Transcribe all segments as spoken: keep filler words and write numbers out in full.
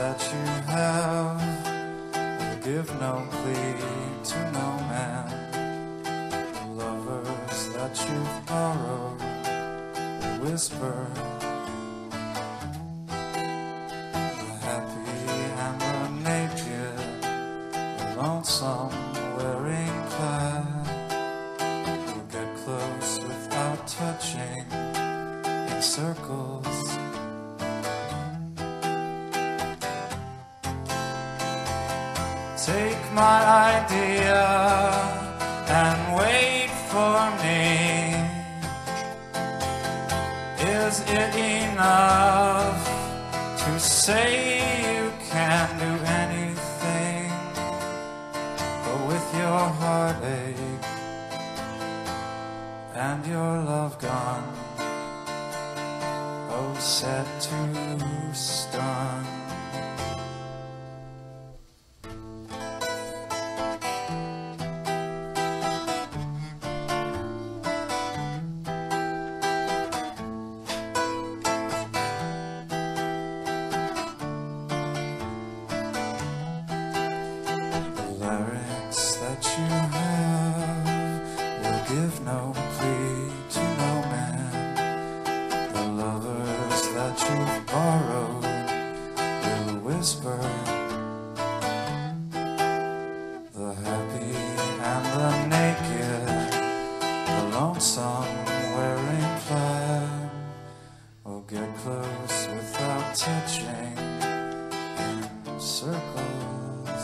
that you have will give no plea to no man. The lovers that you've borrowed will whisper. The happy and the naked, the lonesome wearing plaid will get close without touching in circles. Take my idea and wait for me. Is it enough to say you can do anything? But with your heartache and your love gone, oh, set to stun. That you have will give no plea to no man. The lovers that you've borrowed will whisper. The happy and the naked, the lonesome wearing plaid will get close without touching in circles.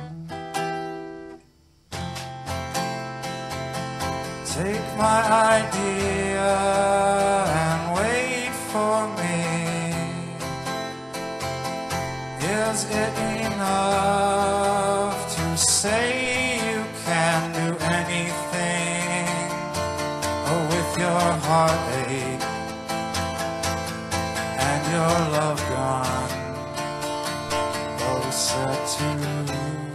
Take my idea and wait for me. Is it enough to say you can do anything? Oh, with your heartache and your love gone, oh, set to